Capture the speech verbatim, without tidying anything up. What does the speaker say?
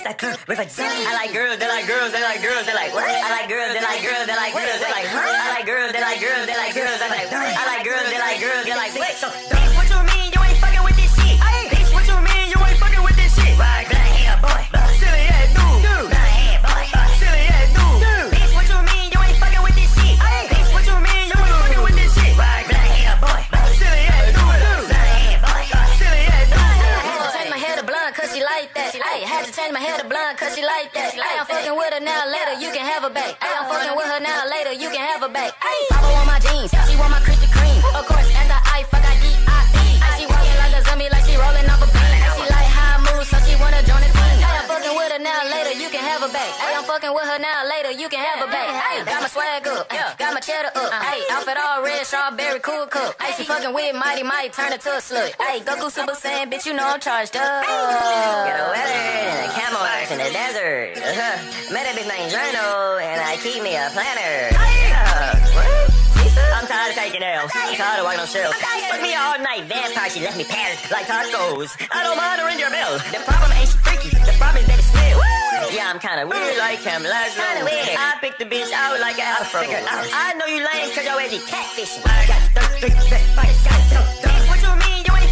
that curve with a gun. I like girls, they like girls, they like girls, they like what? I like girls, they like girls, they like girls, they like huh? I like girls, they like girls, they like girls, they like what? I like girls, they like girls, they like wait. So bitch, what you mean you ain't fucking with this shit? Bitch, what you mean you ain't fucking with this shit? Right, black hair boy, silly ass dude, dude, black hair boy, silly ass dude, dude. Bitch, what you mean you ain't fucking with this shit? Bitch, what you mean you ain't fucking with this shit? Right, black hair boy, silly ass dude, dude, black hair boy, silly ass dude. I had to change my hair to blonde cause she like that. Ay, had to change my hair to blonde cause she like that. Ay, I'm fucking with her now, later you can have her back. Ay, I'm fucking with her now, later you can have her back. Ay, Papa want my jeans, she want my Krispy Kreme. Of course, after I fuck I D I E. She walking like a zombie, like she rolling off a beam. She like high moves, so she wanna join the team. Ay, I'm fucking with her now, later you can have her back. Ay, I'm fucking with her now, later you can have her back. Ay, got my swag up, got my cheddar up. Ay, outfit all red, strawberry, cool cup. Ay, she fucking with Mighty Mike, turn it to a slut. Ay, Goku Super Saiyan, bitch, you know I'm charged up. Get a weather in the camel in the desert. Uh-huh. Met a bitch named Journal, and I keep me a planner. Yeah. What? I'm tired of taking L's. I'm tired of walking on shelves. She fucked me all night, vampire, she left me patted like tacos. I don't mind her in your bell. The problem ain't she freaky, the problem is that it's smell. Yeah, I'm kinda weird like Cam Laszlo. I picked the bitch out like an afro. I know you lame cause your ass be catfishing. Bitch, what you mean you ain't